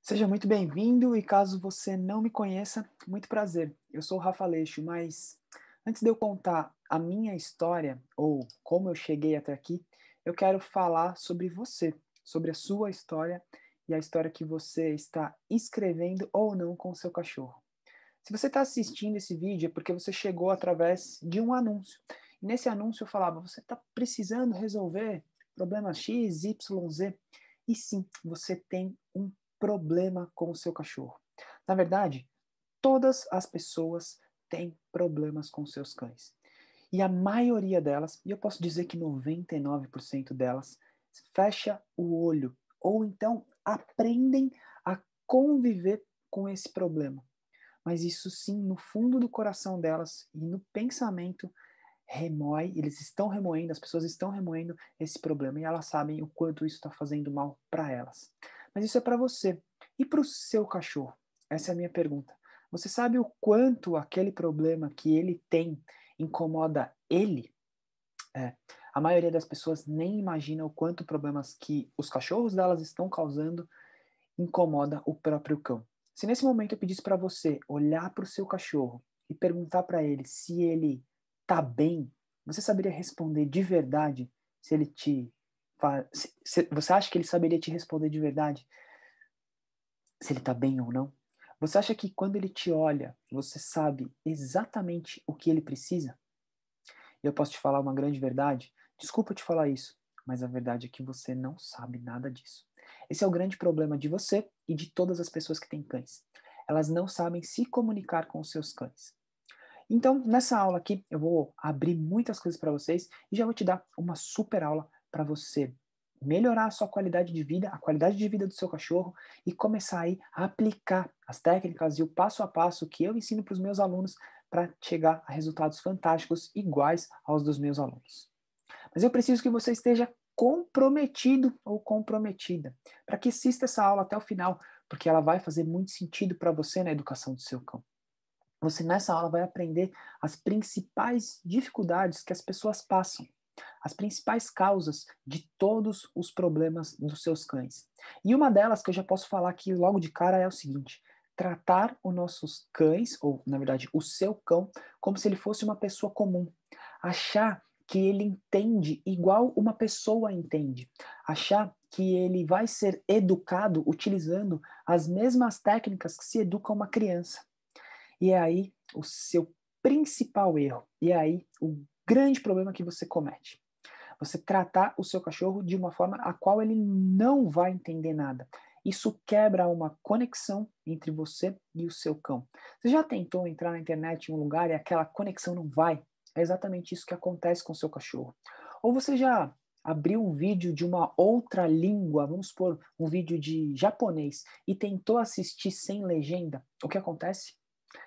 Seja muito bem-vindo e caso você não me conheça, muito prazer. Eu sou o Rafa Aleixo, mas antes de eu contar a minha história ou como eu cheguei até aqui, eu quero falar sobre você, sobre a sua história e a história que você está escrevendo ou não com o seu cachorro. Se você está assistindo esse vídeo é porque você chegou através de um anúncio. E nesse anúncio eu falava, você está precisando resolver problema X, Y, Z. E sim, você tem um problema com o seu cachorro. Na verdade, todas as pessoas têm problemas com seus cães. E a maioria delas, e eu posso dizer que 99% delas, fecha o olho ou então aprendem a conviver com esse problema. Mas isso sim, no fundo do coração delas e no pensamento, remói, eles estão remoendo, as pessoas estão remoendo esse problema e elas sabem o quanto isso está fazendo mal para elas. Mas isso é para você. E para o seu cachorro? Essa é a minha pergunta. Você sabe o quanto aquele problema que ele tem incomoda ele? É. A maioria das pessoas nem imagina o quanto problemas que os cachorros delas estão causando incomoda o próprio cão. Se nesse momento eu pedisse para você olhar para o seu cachorro e perguntar para ele se ele tá bem, você saberia responder de verdade se ele te você acha que ele saberia te responder de verdade se ele tá bem ou não? Você acha que quando ele te olha, você sabe exatamente o que ele precisa? E eu posso te falar uma grande verdade? Desculpa te falar isso, mas a verdade é que você não sabe nada disso. Esse é o grande problema de você e de todas as pessoas que têm cães. Elas não sabem se comunicar com os seus cães. Então, nessa aula aqui, eu vou abrir muitas coisas para vocês e já vou te dar uma super aula para você melhorar a sua qualidade de vida, a qualidade de vida do seu cachorro e começar aí a aplicar as técnicas e o passo a passo que eu ensino para os meus alunos para chegar a resultados fantásticos iguais aos dos meus alunos. Mas eu preciso que você esteja comprometido ou comprometida para que assista essa aula até o final, porque ela vai fazer muito sentido para você na educação do seu cão. Você nessa aula vai aprender as principais dificuldades que as pessoas passam, as principais causas de todos os problemas dos seus cães. E uma delas que eu já posso falar aqui logo de cara é o seguinte: tratar os nossos cães, ou na verdade o seu cão, como se ele fosse uma pessoa comum. Achar que ele entende igual uma pessoa entende. Achar que ele vai ser educado utilizando as mesmas técnicas que se educa uma criança. E é aí o seu principal erro. E é aí o grande problema que você comete. Você tratar o seu cachorro de uma forma a qual ele não vai entender nada. Isso quebra uma conexão entre você e o seu cão. Você já tentou entrar na internet em um lugar e aquela conexão não vai? É exatamente isso que acontece com o seu cachorro. Ou você já abriu um vídeo de uma outra língua, vamos supor, um vídeo de japonês, e tentou assistir sem legenda? O que acontece?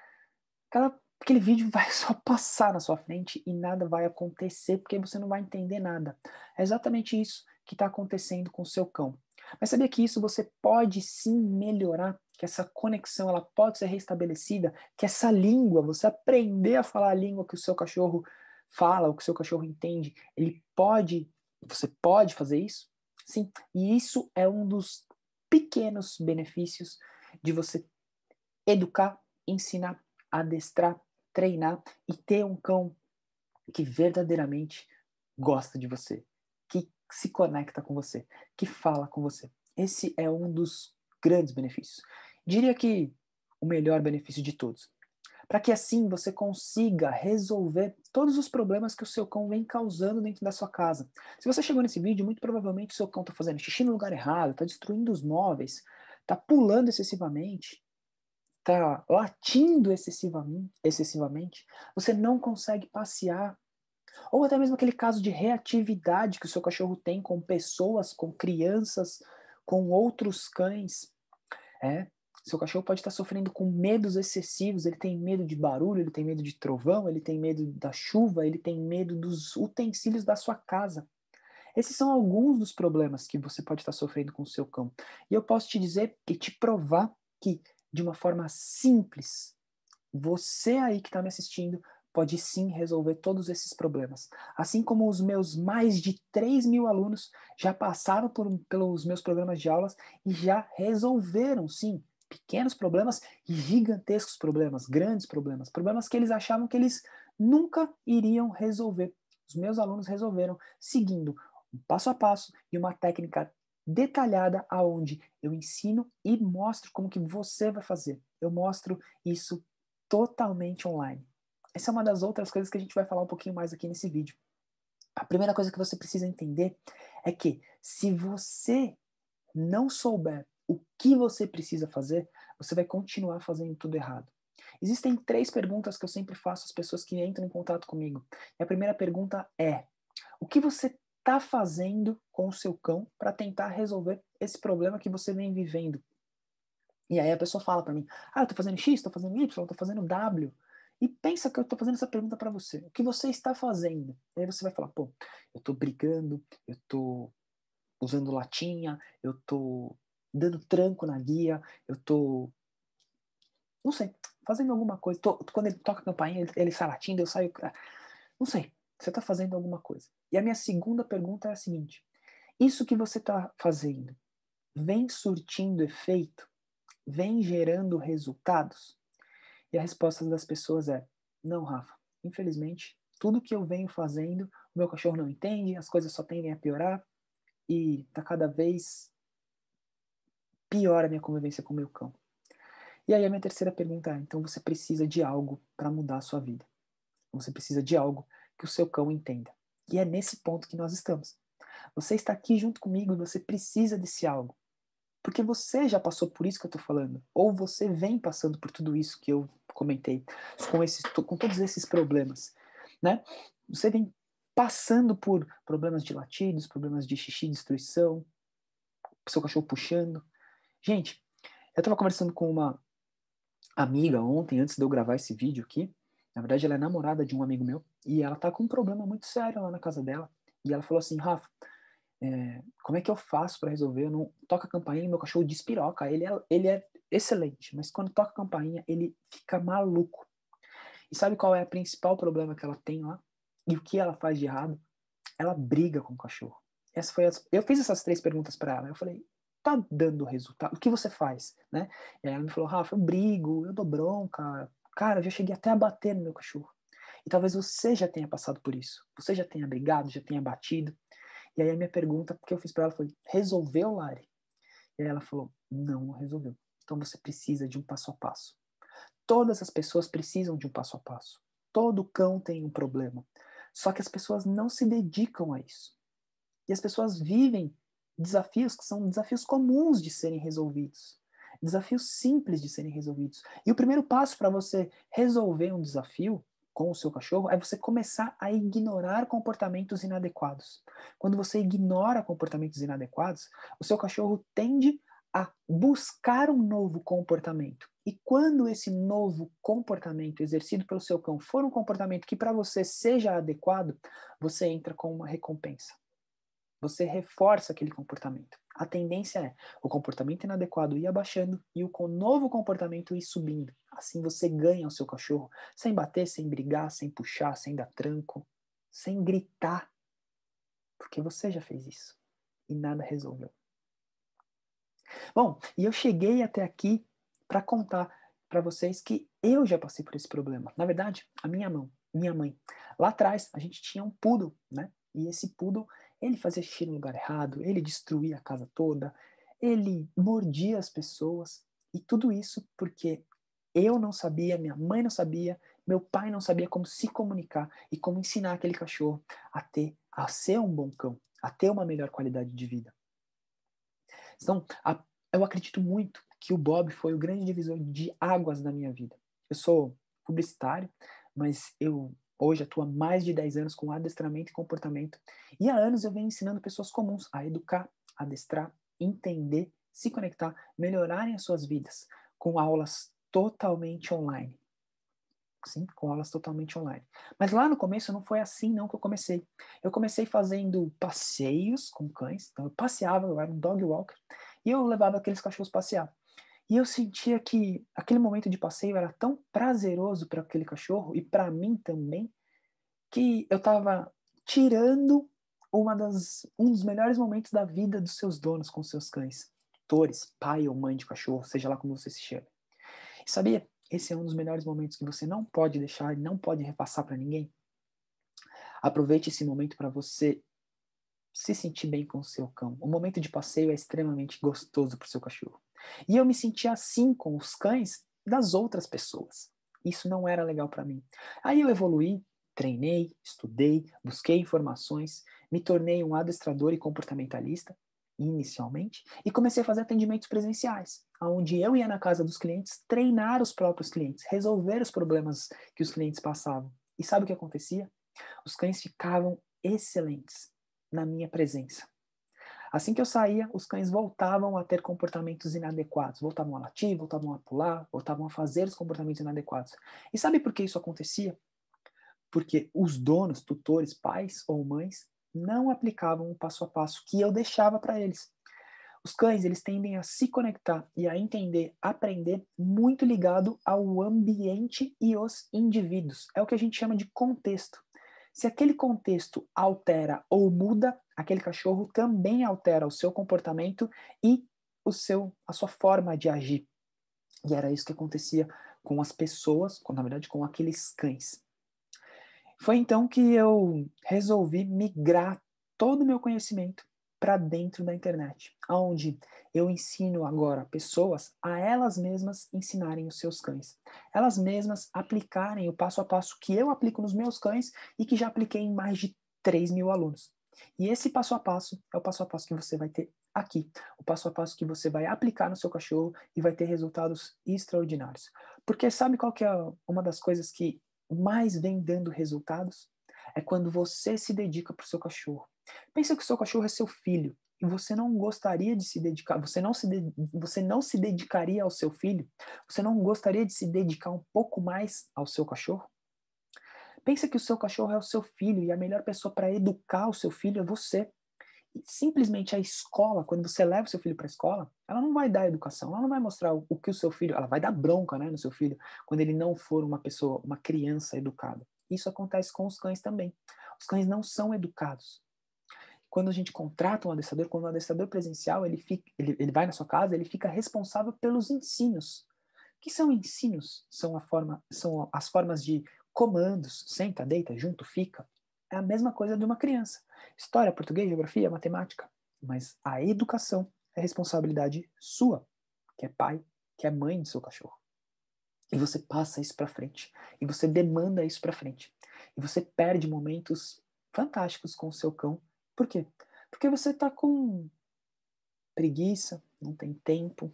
Aquele vídeo vai só passar na sua frente e nada vai acontecer porque você não vai entender nada. É exatamente isso que está acontecendo com o seu cão. Mas sabia que isso você pode sim melhorar, que essa conexão ela pode ser restabelecida, que essa língua, você aprender a falar a língua que o seu cachorro fala, o que o seu cachorro entende, você pode fazer isso? Sim, e isso é um dos pequenos benefícios de você educar, ensinar, adestrar, treinar e ter um cão que verdadeiramente gosta de você, que se conecta com você, que fala com você. Esse é um dos grandes benefícios. Diria que o melhor benefício de todos. Para que assim você consiga resolver todos os problemas que o seu cão vem causando dentro da sua casa. Se você chegou nesse vídeo, muito provavelmente o seu cão está fazendo xixi no lugar errado, está destruindo os móveis, está pulando excessivamente, está latindo excessivamente, você não consegue passear. Ou até mesmo aquele caso de reatividade que o seu cachorro tem com pessoas, com crianças, com outros cães. É, seu cachorro pode estar sofrendo com medos excessivos, ele tem medo de barulho, ele tem medo de trovão, ele tem medo da chuva, ele tem medo dos utensílios da sua casa. Esses são alguns dos problemas que você pode estar sofrendo com o seu cão. E eu posso te dizer e te provar que, de uma forma simples, você aí que está me assistindo pode sim resolver todos esses problemas. Assim como os meus mais de 3.000 alunos já passaram pelos meus programas de aulas e já resolveram, sim, pequenos problemas e gigantescos problemas, grandes problemas, problemas que eles achavam que eles nunca iriam resolver. Os meus alunos resolveram seguindo um passo a passo e uma técnica detalhada aonde eu ensino e mostro como que você vai fazer. Eu mostro isso totalmente online. Essa é uma das outras coisas que a gente vai falar um pouquinho mais aqui nesse vídeo. A primeira coisa que você precisa entender é que se você não souber o que você precisa fazer, você vai continuar fazendo tudo errado. Existem 3 perguntas que eu sempre faço às pessoas que entram em contato comigo. E a primeira pergunta é: o que você está fazendo com o seu cão para tentar resolver esse problema que você vem vivendo? E aí a pessoa fala para mim: eu estou fazendo X, estou fazendo Y, estou fazendo W. E pensa que eu estou fazendo essa pergunta para você. O que você está fazendo? E aí você vai falar: pô, eu estou brigando, eu estou usando latinha, eu estou dando tranco na guia, eu estou, não sei, fazendo alguma coisa. Quando ele toca a campainha, ele sai latindo, eu saio. Não sei, você está fazendo alguma coisa. E a minha segunda pergunta é a seguinte: isso que você está fazendo vem surtindo efeito? Vem gerando resultados? E a resposta das pessoas é: não, Rafa, infelizmente, tudo que eu venho fazendo, o meu cachorro não entende, as coisas só tendem a piorar e tá cada vez pior a minha convivência com o meu cão. E aí a minha terceira pergunta é: então você precisa de algo para mudar a sua vida. Você precisa de algo que o seu cão entenda. E é nesse ponto que nós estamos. Você está aqui junto comigo e você precisa desse algo. Porque você já passou por isso que eu estou falando. Ou você vem passando por tudo isso que eu comentei. Com todos esses problemas. Né? Você vem passando por problemas de latidos, problemas de xixi, destruição, seu cachorro puxando. Gente, eu estava conversando com uma amiga ontem, antes de eu gravar esse vídeo aqui. Na verdade, ela é namorada de um amigo meu. E ela tá com um problema muito sério lá na casa dela. E ela falou assim: Rafa, como é que eu faço para resolver? Eu não toco a campainha e meu cachorro despiroca. Ele é excelente, mas quando toca a campainha, ele fica maluco. E sabe qual é o principal problema que ela tem lá? E o que ela faz de errado? Ela briga com o cachorro. Eu fiz essas 3 perguntas para ela. Eu falei: tá dando resultado? O que você faz? Né? E aí ela me falou: Rafa, eu brigo, eu dou bronca. Cara, eu já cheguei até a bater no meu cachorro. E talvez você já tenha passado por isso. Você já tenha brigado, já tenha batido. E aí a minha pergunta que eu fiz para ela foi: resolveu, Lari? E aí ela falou: não resolveu. Então você precisa de um passo a passo. Todas as pessoas precisam de um passo a passo. Todo cão tem um problema. Só que as pessoas não se dedicam a isso. E as pessoas vivem desafios que são desafios comuns de serem resolvidos. Desafios simples de serem resolvidos. E o primeiro passo para você resolver um desafio com o seu cachorro é você começar a ignorar comportamentos inadequados. Quando você ignora comportamentos inadequados, o seu cachorro tende a buscar um novo comportamento. E quando esse novo comportamento exercido pelo seu cão for um comportamento que para você seja adequado, você entra com uma recompensa. Você reforça aquele comportamento. A tendência é o comportamento inadequado ir abaixando e o novo comportamento ir subindo. Assim você ganha o seu cachorro sem bater, sem brigar, sem puxar, sem dar tranco, sem gritar. Porque você já fez isso e nada resolveu. Bom, e eu cheguei até aqui para contar para vocês que eu já passei por esse problema. Na verdade, a minha mãe. Lá atrás, a gente tinha um poodle, né? E esse poodle, ele fazia xixi no lugar errado, ele destruía a casa toda, ele mordia as pessoas. E tudo isso porque eu não sabia, minha mãe não sabia, meu pai não sabia como se comunicar e como ensinar aquele cachorro a ser um bom cão, a ter uma melhor qualidade de vida. Então, eu acredito muito que o Bob foi o grande divisor de águas na minha vida. Eu sou publicitário, mas eu hoje atuo há mais de 10 anos com adestramento e comportamento. E há anos eu venho ensinando pessoas comuns a educar, adestrar, entender, se conectar, melhorarem as suas vidas com aulas totalmente online. Sim, com aulas totalmente online. Mas lá no começo não foi assim não que eu comecei. Eu comecei fazendo passeios com cães. Então eu passeava, eu era um dog walker, e eu levava aqueles cachorros passear. E eu sentia que aquele momento de passeio era tão prazeroso para aquele cachorro e para mim também, que eu estava tirando um dos melhores momentos da vida dos seus donos com seus cães. Tutores, pai ou mãe de cachorro, seja lá como você se chame. E sabia? Esse é um dos melhores momentos que você não pode deixar e não pode repassar para ninguém. Aproveite esse momento para você se sentir bem com o seu cão. O momento de passeio é extremamente gostoso para o seu cachorro. E eu me sentia assim com os cães das outras pessoas. Isso não era legal para mim. Aí eu evoluí, treinei, estudei, busquei informações, me tornei um adestrador e comportamentalista, inicialmente, e comecei a fazer atendimentos presenciais, onde eu ia na casa dos clientes treinar os próprios clientes, resolver os problemas que os clientes passavam. E sabe o que acontecia? Os cães ficavam excelentes na minha presença. Assim que eu saía, os cães voltavam a ter comportamentos inadequados, voltavam a latir, voltavam a pular, voltavam a fazer os comportamentos inadequados. E sabe por que isso acontecia? Porque os donos, tutores, pais ou mães não aplicavam o passo a passo que eu deixava para eles. Os cães, eles tendem a se conectar e a entender, aprender muito ligado ao ambiente e os indivíduos. É o que a gente chama de contexto. Se aquele contexto altera ou muda, aquele cachorro também altera o seu comportamento e a sua forma de agir. E era isso que acontecia com as pessoas, na verdade com aqueles cães. Foi então que eu resolvi migrar todo o meu conhecimento para dentro da internet, onde eu ensino agora pessoas a elas mesmas ensinarem os seus cães. Elas mesmas aplicarem o passo a passo que eu aplico nos meus cães e que já apliquei em mais de 3.000 alunos. E esse passo a passo é o passo a passo que você vai ter aqui. O passo a passo que você vai aplicar no seu cachorro e vai ter resultados extraordinários. Porque sabe qual que é uma das coisas que mais vem dando resultados? É quando você se dedica para o seu cachorro. Pensa que o seu cachorro é seu filho e você não gostaria de se dedicar, você não se dedicaria ao seu filho? Você não gostaria de se dedicar um pouco mais ao seu cachorro? Pensa que o seu cachorro é o seu filho e a melhor pessoa para educar o seu filho é você. E simplesmente a escola, quando você leva o seu filho para a escola, ela não vai dar educação, ela não vai mostrar o que o seu filho, ela vai dar bronca, né, no seu filho, quando ele não for uma pessoa, uma criança educada. Isso acontece com os cães também. Os cães não são educados. Quando a gente contrata um adestrador, quando o adestrador presencial, ele vai na sua casa, ele fica responsável pelos ensinos. O que são ensinos? São as formas de comandos, senta, deita, junto, fica. É a mesma coisa de uma criança. História, português, geografia, matemática. Mas a educação é responsabilidade sua, que é pai, que é mãe do seu cachorro. E você passa isso para frente. E você demanda isso para frente. E você perde momentos fantásticos com o seu cão. Por quê? Porque você está com preguiça, não tem tempo,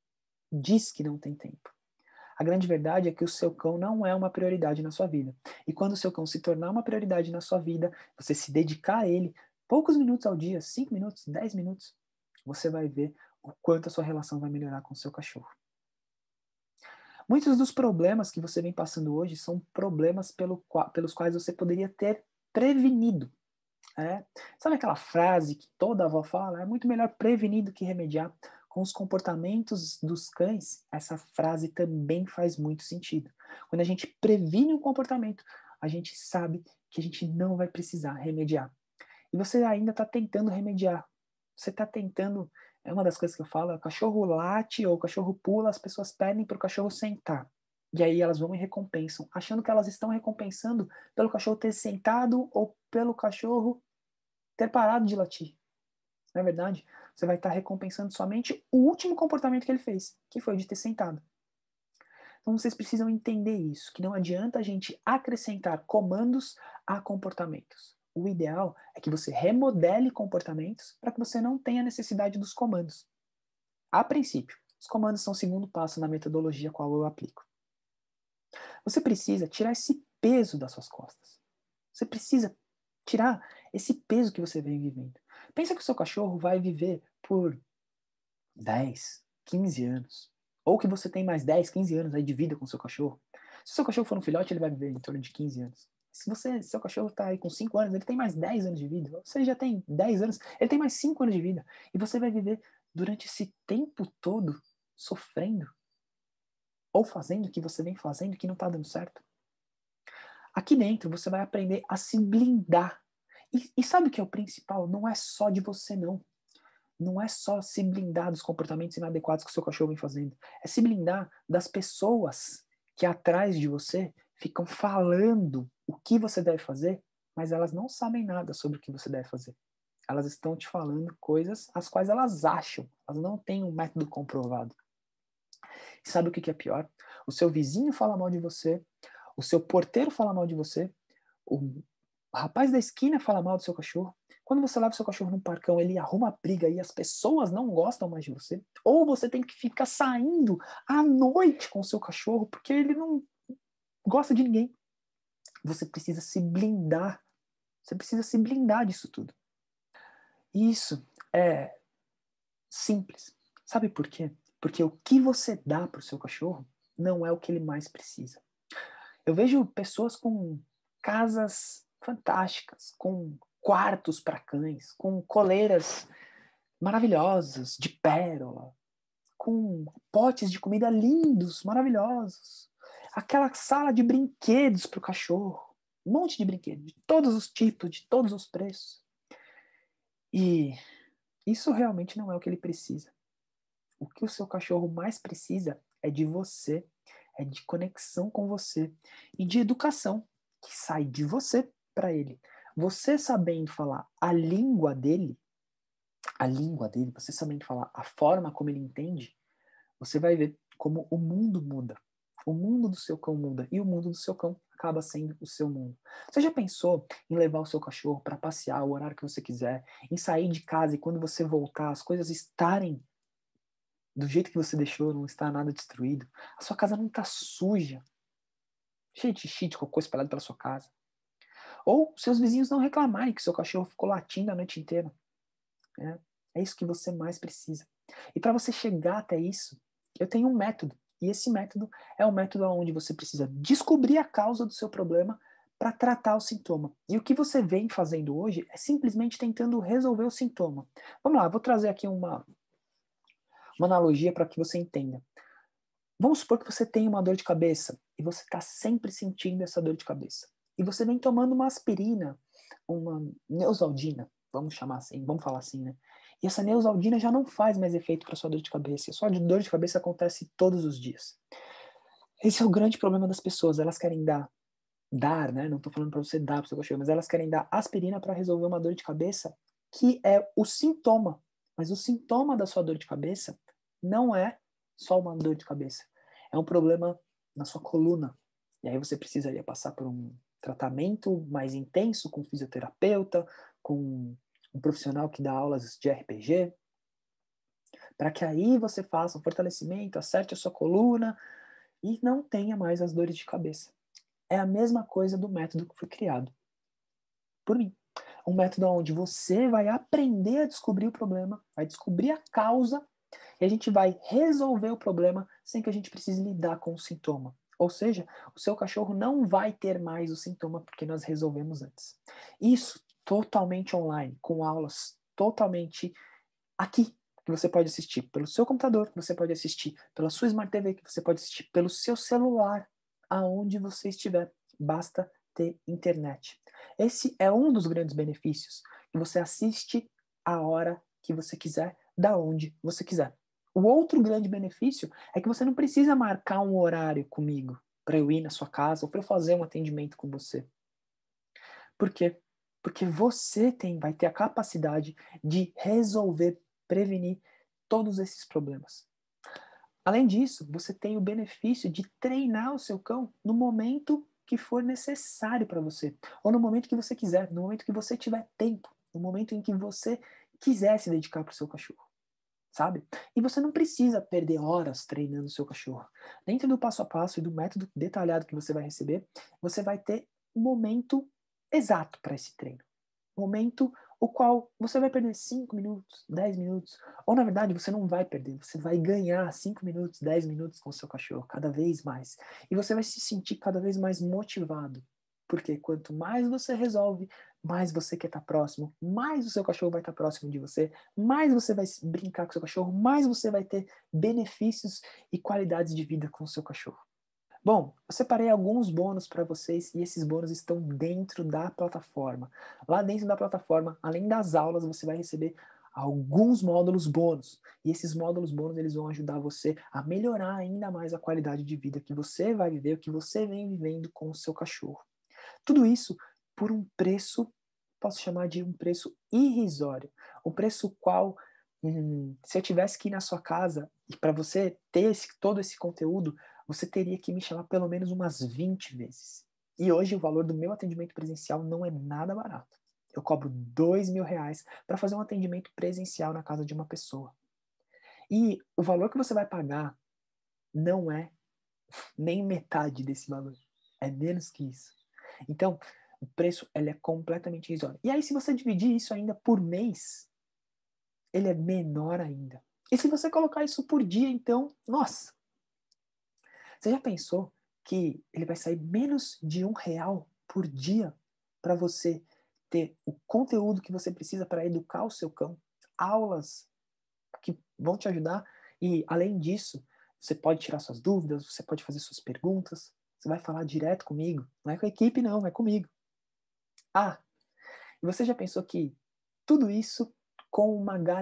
diz que não tem tempo. A grande verdade é que o seu cão não é uma prioridade na sua vida. E quando o seu cão se tornar uma prioridade na sua vida, você se dedicar a ele, poucos minutos ao dia, 5 minutos, 10 minutos, você vai ver o quanto a sua relação vai melhorar com o seu cachorro. Muitos dos problemas que você vem passando hoje são problemas pelos quais você poderia ter prevenido. É. Sabe aquela frase que toda avó fala? É muito melhor prevenir do que remediar. Com os comportamentos dos cães, essa frase também faz muito sentido. Quando a gente previne um comportamento, a gente sabe que a gente não vai precisar remediar. E você ainda está tentando remediar. Você está tentando. É uma das coisas que eu falo: o cachorro late ou o cachorro pula, as pessoas pedem para o cachorro sentar. E aí elas vão e recompensam, achando que elas estão recompensando pelo cachorro ter sentado ou pelo cachorro ter parado de latir. Na verdade, você vai estar recompensando somente o último comportamento que ele fez, que foi de ter sentado. Então vocês precisam entender isso, que não adianta a gente acrescentar comandos a comportamentos. O ideal é que você remodele comportamentos para que você não tenha necessidade dos comandos. A princípio, os comandos são o segundo passo na metodologia qual eu aplico. Você precisa tirar esse peso das suas costas. Você precisa tirar esse peso que você vem vivendo. Pensa que o seu cachorro vai viver por 10, 15 anos. Ou que você tem mais 10, 15 anos aí de vida com o seu cachorro. Se o seu cachorro for um filhote, ele vai viver em torno de 15 anos. Se seu cachorro está aí com 5 anos, ele tem mais 10 anos de vida. Você já tem 10 anos, ele tem mais 5 anos de vida. E você vai viver durante esse tempo todo sofrendo ou fazendo o que você vem fazendo que não está dando certo? Aqui dentro você vai aprender a se blindar. E sabe o que é o principal? Não é só de você, não. Não é só se blindar dos comportamentos inadequados que o seu cachorro vem fazendo. É se blindar das pessoas que atrás de você ficam falando o que você deve fazer, mas elas não sabem nada sobre o que você deve fazer. Elas estão te falando coisas as quais elas acham. Elas não têm um método comprovado. E sabe o que é pior? O seu vizinho fala mal de você, o seu porteiro fala mal de você, o rapaz da esquina fala mal do seu cachorro. Quando você leva o seu cachorro num parcão, ele arruma briga e as pessoas não gostam mais de você. Ou você tem que ficar saindo à noite com o seu cachorro porque ele não gosta de ninguém. Você precisa se blindar. Você precisa se blindar disso tudo. E isso é simples. Sabe por quê? Porque o que você dá para o seu cachorro não é o que ele mais precisa. Eu vejo pessoas com casas fantásticas, com quartos para cães, com coleiras maravilhosas de pérola, com potes de comida lindos, maravilhosos, aquela sala de brinquedos para o cachorro, um monte de brinquedos, de todos os tipos, de todos os preços. E isso realmente não é o que ele precisa. O que o seu cachorro mais precisa é de você, é de conexão com você e de educação que sai de você para ele. Você sabendo falar a língua dele, você sabendo falar a forma como ele entende, você vai ver como o mundo muda. O mundo do seu cão muda e o mundo do seu cão acaba sendo o seu mundo. Você já pensou em levar o seu cachorro para passear o horário que você quiser, em sair de casa e quando você voltar as coisas estarem do jeito que você deixou, não está nada destruído. A sua casa não está suja, cheia de xixi, de cocô espalhado pela sua casa. Ou seus vizinhos não reclamarem que seu cachorro ficou latindo a noite inteira. É isso que você mais precisa. E para você chegar até isso, eu tenho um método. E esse método é um método onde você precisa descobrir a causa do seu problema para tratar o sintoma. E o que você vem fazendo hoje é simplesmente tentando resolver o sintoma. Vamos lá, vou trazer aqui uma analogia para que você entenda. Vamos supor que você tem uma dor de cabeça e você está sempre sentindo essa dor de cabeça. E você vem tomando uma aspirina, uma Neosaldina, vamos chamar assim, vamos falar assim, né? E essa Neosaldina já não faz mais efeito para sua dor de cabeça. E a sua dor de cabeça acontece todos os dias. Esse é o grande problema das pessoas. Elas querem dar, né? Não estou falando para você dar para o seu cachorro, mas elas querem dar aspirina para resolver uma dor de cabeça que é o sintoma. Mas o sintoma da sua dor de cabeça não é só uma dor de cabeça. É um problema na sua coluna. E aí você precisaria passar por um tratamento mais intenso com um fisioterapeuta, com um profissional que dá aulas de RPG, para que aí você faça um fortalecimento, acerte a sua coluna e não tenha mais as dores de cabeça. É a mesma coisa do método que foi criado por mim. Um método onde você vai aprender a descobrir o problema, vai descobrir a causa e a gente vai resolver o problema sem que a gente precise lidar com o sintoma. Ou seja, o seu cachorro não vai ter mais o sintoma porque nós resolvemos antes. Isso totalmente online, com aulas totalmente aqui, que você pode assistir pelo seu computador, que você pode assistir pela sua Smart TV, que você pode assistir pelo seu celular, aonde você estiver. Basta ter internet. Esse é um dos grandes benefícios, que você assiste a hora que você quiser, da onde você quiser. O outro grande benefício é que você não precisa marcar um horário comigo para eu ir na sua casa ou para eu fazer um atendimento com você. Por quê? Porque você vai ter a capacidade de resolver, prevenir todos esses problemas. Além disso, você tem o benefício de treinar o seu cão no momento que for necessário para você, ou no momento que você quiser, no momento que você tiver tempo, no momento em que você quiser se dedicar para o seu cachorro, sabe? E você não precisa perder horas treinando o seu cachorro. Dentro do passo a passo e do método detalhado que você vai receber, você vai ter um momento exato para esse treino. Momento o qual você vai perder 5 minutos, 10 minutos, ou na verdade você não vai perder, você vai ganhar 5 minutos, 10 minutos com o seu cachorro, cada vez mais. E você vai se sentir cada vez mais motivado Porque quanto mais você resolve, mais você quer estar próximo, mais o seu cachorro vai estar próximo de você, mais você vai brincar com o seu cachorro, mais você vai ter benefícios e qualidades de vida com o seu cachorro. Bom, eu separei alguns bônus para vocês e esses bônus estão dentro da plataforma. Lá dentro da plataforma, além das aulas, você vai receber alguns módulos bônus. E esses módulos bônus eles vão ajudar você a melhorar ainda mais a qualidade de vida que você vai viver, o que você vem vivendo com o seu cachorro. Tudo isso por um preço, posso chamar de um preço irrisório. Um preço qual, se eu tivesse que ir na sua casa e para você ter todo esse conteúdo, você teria que me chamar pelo menos umas 20 vezes. E hoje o valor do meu atendimento presencial não é nada barato. Eu cobro R$ 2.000 para fazer um atendimento presencial na casa de uma pessoa. E o valor que você vai pagar não é nem metade desse valor. É menos que isso. Então, o preço ele é completamente irrisório. E aí, se você dividir isso ainda por mês, ele é menor ainda. E se você colocar isso por dia, então, nossa! Você já pensou que ele vai sair menos de R$ 1 por dia para você ter o conteúdo que você precisa para educar o seu cão? Aulas que vão te ajudar e, além disso, você pode tirar suas dúvidas, você pode fazer suas perguntas, você vai falar direto comigo. Não é com a equipe, não, é comigo. Ah, e você já pensou que tudo isso com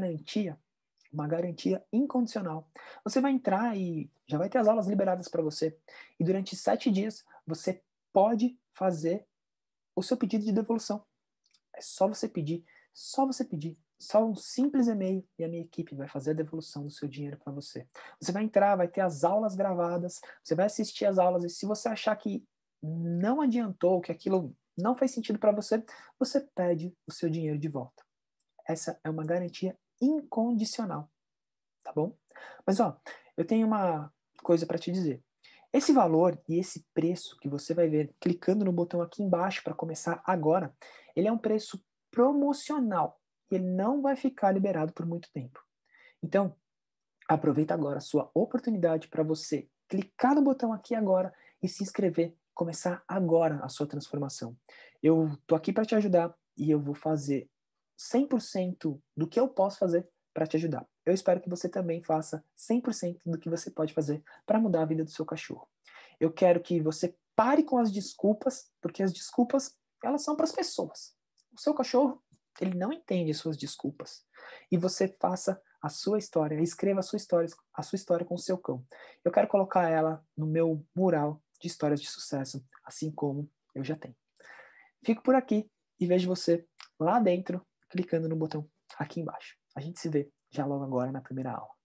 uma garantia incondicional. Você vai entrar e já vai ter as aulas liberadas para você. E durante 7 dias você pode fazer o seu pedido de devolução. É só você pedir, só você pedir. Só um simples e-mail e a minha equipe vai fazer a devolução do seu dinheiro para você. Você vai entrar, vai ter as aulas gravadas, você vai assistir as aulas e se você achar que não adiantou, que aquilo não faz sentido para você, você pede o seu dinheiro de volta. Essa é uma garantia incondicional, tá bom? Mas ó, eu tenho uma coisa para te dizer. Esse valor e esse preço que você vai ver clicando no botão aqui embaixo para começar agora, ele é um preço promocional e ele não vai ficar liberado por muito tempo. Então, aproveita agora a sua oportunidade para você clicar no botão aqui agora e se inscrever, começar agora a sua transformação. Eu tô aqui para te ajudar e eu vou fazer 100% do que eu posso fazer para te ajudar. Eu espero que você também faça 100% do que você pode fazer para mudar a vida do seu cachorro. Eu quero que você pare com as desculpas, porque as desculpas, elas são para as pessoas. O seu cachorro, ele não entende as suas desculpas. E você faça a sua história, escreva a sua história com o seu cão. Eu quero colocar ela no meu mural de histórias de sucesso, assim como eu já tenho. Fico por aqui e vejo você lá dentro, clicando no botão aqui embaixo. A gente se vê já logo agora na primeira aula.